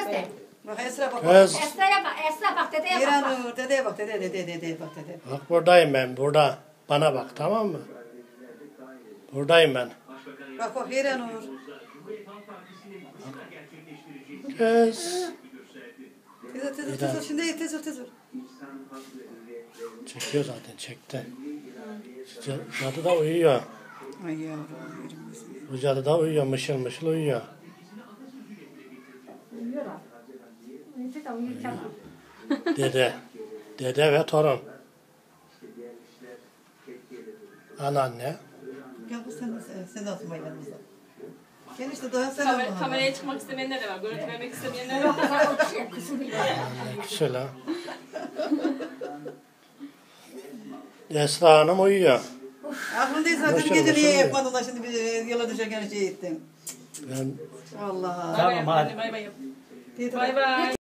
Esra. Bak Esra bak. Kız. Esra'ya bak. Esra bak dedeye bak. İranur dedeye bak dedeye bak dede. Bak buradayım ben burada. Bana bak tamam mı? Buradayım ben. Bak İranur. Kız. Tezir şimdi tezir. Çekiyor zaten çekti. Cadı da uyuyor. Ay yavrum. Bu cadı da uyuyor mışıl mışıl uyuyor. Uyuyor abi. Uyuyunca da uyurken. Dede. Dede ve torun. Anneanne. Gel bu sen de atma yanımıza. Gel işte daha sen atma. Kameraya çıkmak istemeyenler de var. Görüntü vermek istemeyenler de var. Anne güzel. Esra Hanım uyuyor. Aklımdayız zaten Boşver, gece niye boşver. yapmadın da şimdi bir yola düşerken şey ettin. Ben Allah. Tamam hadi. Bay bay. Teyze, Bay bay.